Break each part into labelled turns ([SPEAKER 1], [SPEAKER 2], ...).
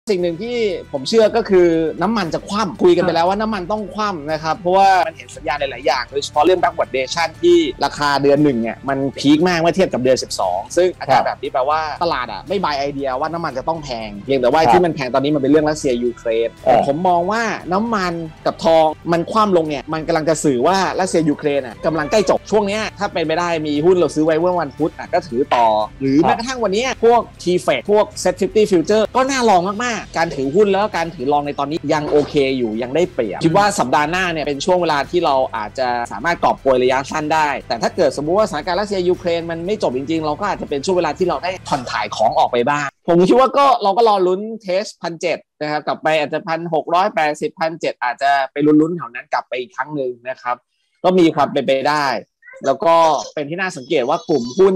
[SPEAKER 1] สิ่งหนึ่งที่ผมเชื่อก็คือน้ำมันจะคว่ำคุยกันไปแล้วว่าน้ำมันต้องคว่ำนะครับเพราะว่ามันเห็นสัญญาณหลายๆอย่างโดยเฉพาะเรื่อง backwardation ที่ราคาเดือน1เนี่ยมันพีคมากเมื่อเทียบกับเดือน12ซึ่งอาการแบบนี้แปลว่าตลาดไม่บายไอเดียว่าน้ำมันจะต้องแพงเพียงแต่ว่าที่มันแพงตอนนี้มันเป็นเรื่องรัสเซียยูเครนผมมองว่าน้ำมันกับทองมันคว่ำลงเนี่ยมันกำลังจะสื่อว่ารัสเซียยูเครนกำลังใกล้จบช่วงนี้ถ้าเป็นไปได้มีหุ้นเราซื้อไว้เมื่อวันพุธก็ถือต่อหรือแม้กระทั่งวันนี้พวก T-Fed พวก Set50 Future ก็น่าลองมากๆการถือหุ้นแล้วการถือลองในตอนนี้ยังโอเคอยู่ยังได้เปรียบคิดว่าสัปดาห์หน้าเนี่ยเป็นช่วงเวลาที่เราอาจจะสามารถกอบโกยระยะสั้นได้แต่ถ้าเกิดสมมุติว่าสถานการณ์รัสเซียยูเครนมันไม่จบจริงๆเราก็อาจจะเป็นช่วงเวลาที่เราได้ผ่อนถ่ายของออกไปบ้างผมคิดว่าเราก็รอลุ้นเทส 1,700 นะครับกลับไปอาจจะ 1,680 1,700 อาจจะไปลุ้นๆแถวนั้นกลับไปอีกครั้งนึงนะครับก็มีความเป็นไปได้แล้วก็เป็นที่น่าสังเกตว่ากลุ่มหุ้น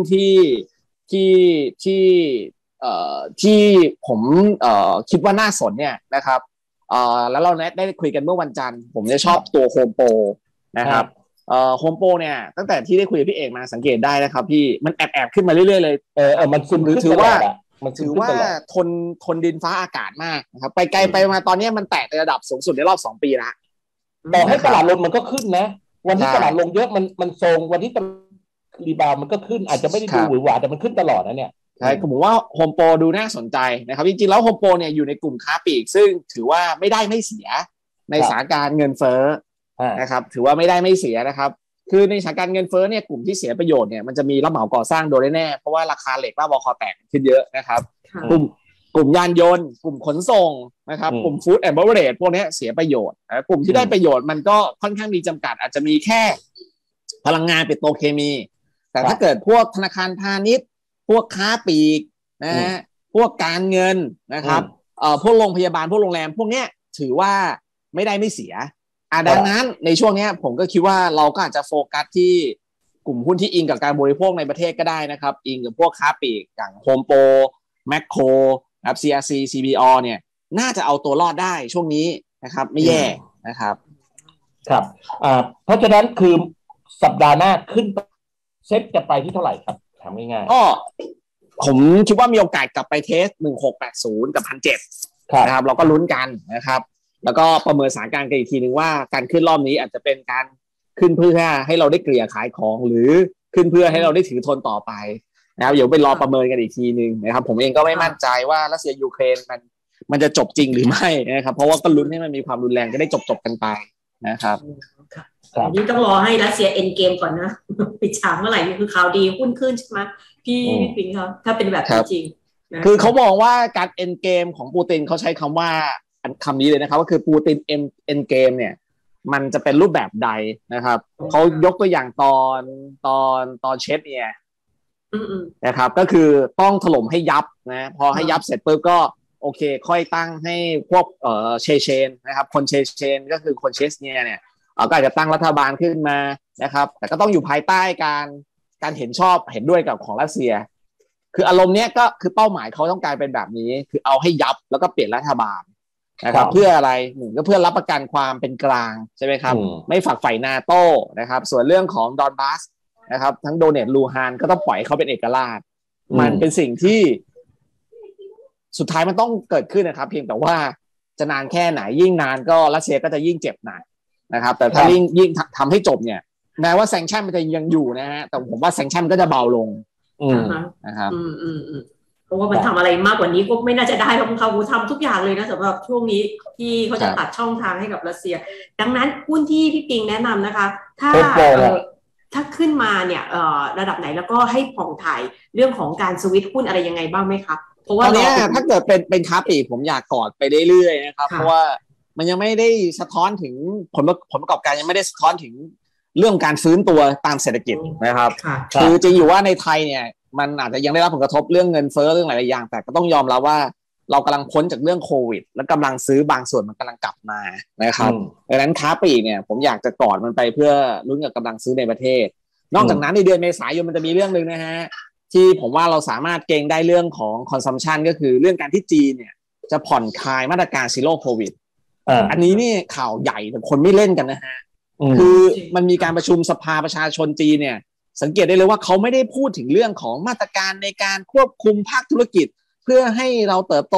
[SPEAKER 1] ที่ผมคิดว่าน่าสนเนี่ยนะครับแล้วเราได้คุยกันเมื่อวันจันทร์ผมจะชอบตัวโฮมโปรนะครับโฮมโปรเนี่ยตั้งแต่ที่ได้คุยกับพี่เอกมาสังเกตได้นะครับพี่มันแอบขึ้นมาเรื่อยๆเลย
[SPEAKER 2] มันซึม
[SPEAKER 1] ถือว่าทนดินฟ้าอากาศมากนะครับไปไกลไปมาตอนนี้มันแตะในระดับสูงสุดในรอบ2 ปีละ
[SPEAKER 2] ต่อให้ตลาดลงมันก็ขึ้นนะวันที่ตลาดลงเยอะมันทรงวันที่ตลาดรีบาวมันก็ขึ้นอาจจะไม่ได้ดูหวือหวาแต่มันขึ้นตลอดนะเนี่ย
[SPEAKER 1] ใช่ผมว่าโฮมโปรดูน่าสนใจนะครับจริงๆแล้วโฮมโปรเนี่ยอยู่ในกลุ่มค้าปลีกซึ่งถือว่าไม่ได้ไม่เสียในสถานการณ์เงินเฟ้อนะครับถือว่าไม่ได้ไม่เสียนะครับคือในสถานการณ์เงินเฟ้อเนี่ยกลุ่มที่เสียประโยชน์เนี่ยมันจะมีรับเหมาก่อสร้างโดยแน่เพราะว่าราคาเหล็กบ้าบอคอแตกขึ้นเยอะนะครับกลุ่มยานยนต์กลุ่มขนส่งนะครับกลุ่มฟู้ดแอนด์เบเวอเรจพวกนี้เสียประโยชน์กลุ่มที่ได้ประโยชน์มันก็ค่อนข้างมีจำกัดอาจจะมีแค่พลังงานปิโตรเคมีแต่ถ้าเกิดพวกธนาคารพาณิชย์พวกค้าปลีกนะฮะพวกการเงินนะครับพวกโรงพยาบาลพวกโรงแรมพวกเนี้ยถือว่าไม่ได้ไม่เสียดังนั้นในช่วงนี้ผมก็คิดว่าเราก็อาจจะโฟกัสที่กลุ่มหุ้นที่อิงกับการบริโภคในประเทศก็ได้นะครับอิงกับพวกค้าปลีกอย่างโฮมโปรแมคโครนะครับ CRC CBO เนี่ยน่าจะเอาตัวรอดได้ช่วงนี้นะครับไม่แย่นะครับ
[SPEAKER 2] ครับเพราะฉะนั้นคือสัปดาห์หน้าขึ้นเซ็ตจะไปที่เท่าไหร่ครับถามง่าย
[SPEAKER 1] ๆก็ผมคิดว่ามีโอกาสกลับไปเทส1680กับ 1,700 นะครับเราก็ลุ้นกันนะครับแล้วก็ประเมินสถานการณ์กันอีกทีนึงว่าการขึ้นรอบนี้อาจจะเป็นการขึ้นเพื่อให้เราได้เกลี่ยขายของหรือขึ้นเพื่อให้เราได้ถือทนต่อไปนะครับเดี๋ยวไปรอประเมินกันอีกทีนึงนะครับผมเองก็ไม่มั่นใจว่ารัสเซียยูเครนมันจะจบจริงหรือไม่นะครับเพราะว่าก็ลุ้นให้มันมีความรุนแรงจะได้จบกันไปนะครับ
[SPEAKER 3] อันนี้ต้องรอให้รัสเซียเอ็นเกมก่อนนะปิดฉากเมื่อไหร่นี่คือข่าวดีหุ้นขึ้นใช่ไหมพี่ปิงครับถ้าเป็นแบบจริง
[SPEAKER 1] คือเขาบอกว่าการเอ็นเกมของปูตินเขาใช้คำว่าคำนี้เลยนะครับก็คือปูตินเอ็นเกมเนี่ยมันจะเป็นรูปแบบใดนะครับเขายกตัวอย่างตอนเชฟเนี่ยนะครับก็คือต้องถล่มให้ยับนะพอให้ยับเสร็จปุ๊บก็โอเคค่อยตั้งให้พวกเชนนะครับคนเชนก็คือคนเชสเนี่ยก็อาจจะตั้งรัฐบาลขึ้นมานะครับแต่ก็ต้องอยู่ภายใต้การเห็นชอบเห็นด้วยกับของรัสเซียคืออารมณ์เนี้ยก็คือเป้าหมายเขาต้องการเป็นแบบนี้คือเอาให้ยับแล้วก็เปลี่ยนรัฐบาลนะครับเพื่ออะไรหนึ่งก็เพื่อรับประกันความเป็นกลางใช่ไหมครับไม่ฝักใฝ่นาโต้นะครับส่วนเรื่องของดอนบัสนะครับทั้งโดเนตลูฮานก็ต้องปล่อยเขาเป็นเอกราชมันเป็นสิ่งที่สุดท้ายมันต้องเกิดขึ้นนะครับเพียงแต่ว่าจะนานแค่ไหนยิ่งนานก็รัสเซียก็จะยิ่งเจ็บหนักนะครับแต่ถ้ายิ่งทำให้จบเนี่ยแม้ว่าแซงชั่นมันจะยังอยู่นะฮะแต่ผมว่าแซงชั่นก็จะเบาลงนะครับ
[SPEAKER 3] เพราะว่ามันทำอะไรมากกว่านี้ก็ไม่น่าจะได้หรอกเขาทำทุกอย่างเลยนะสำหรับช่วงนี้ที่เขาจะตัดช่องทางให้กับรัสเซียดังนั้นหุ้นที่พี่ปิงแนะนำนะคะถ้าขึ้นมาเนี่ยระดับไหนแล้วก็ให้ผ่องถ่ายเรื่องของการสวิตช์หุ้นอะไรยังไงบ้างไหมครับเพราะว่าตอนนี้
[SPEAKER 1] ถ้าเกิดเป็นค้าปลีกผมอยากกอดไปเรื่อยๆนะครับเพราะว่ามันยังไม่ได้สะท้อนถึงผลประกอบการยังไม่ได้สะท้อนถึงเรื่องการฟื้นตัวตามเศรษฐกิจนะครับคือจริงอยู่ว่าในไทยเนี่ยมันอาจจะยังได้รับผลกระทบเรื่องเงินเฟ้อเรื่องหลายๆอย่างแต่ก็ต้องยอมรับว่าเรากำลังพ้นจากเรื่องโควิดและกำลังซื้อบางส่วนมันกำลังกลับมานะครับดังนั้นค้าปลีกเนี่ยผมอยากจะกอดมันไปเพื่อลุ้นกับกำลังซื้อในประเทศนอกจากนั้นในเดือนเมษายนมันจะมีเรื่องนึงนะฮะที่ผมว่าเราสามารถเก็งได้เรื่องของคอนซัมชันก็คือเรื่องการที่จีนเนี่ยจะผ่อนคลายมาตรการซีโร่โควิดอันนี้นี่ข่าวใหญ่แต่คนไม่เล่นกันนะฮะคือมันมีการประชุมสภาประชาชนจีนเนี่ยสังเกตได้เลยว่าเขาไม่ได้พูดถึงเรื่องของมาตรการในการควบคุมภาคธุรกิจเพื่อให้เราเติบโต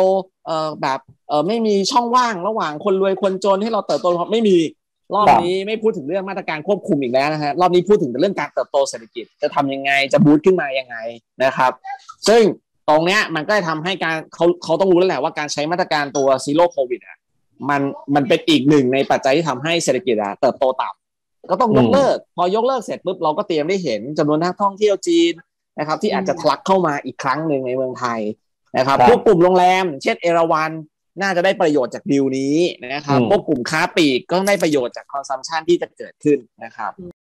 [SPEAKER 1] แบบไม่มีช่องว่างระหว่างคนรวยคนจนให้เราเติบโตไม่มีรอบนี้ไม่พูดถึงเรื่องมาตรการควบคุมอีกแล้วนะฮะรอบนี้พูดถึงแต่เรื่องการเติบโตเศรษฐกิจจะทำยังไงจะบูสต์ขึ้นมายังไงนะครับซึ่งตรงเนี้ยมันก็จะทำให้การเขาต้องรู้แล้วแหละว่าการใช้มาตรการตัวซีโร่โควิดมันเป็นอีกหนึ่งในปัจจัยที่ทำให้เศรษฐกิจเติบโตต่ำก็ต้องยกเลิกพอยกเลิกเสร็จปุ๊บเราก็เตรียมได้เห็นจำนวนนักท่องเที่ยวจีนนะครับที่อาจจะทะลักเข้ามาอีกครั้งหนึ่งในเมืองไทยนะครับพวกกลุ่มโรงแรมเช่นเอราวัณน่าจะได้ประโยชน์จากดีลนี้นะครับพวกกลุ่มค้าปลีกก็ได้ประโยชน์จากคอนซัมชันที่จะเกิดขึ้นนะครับ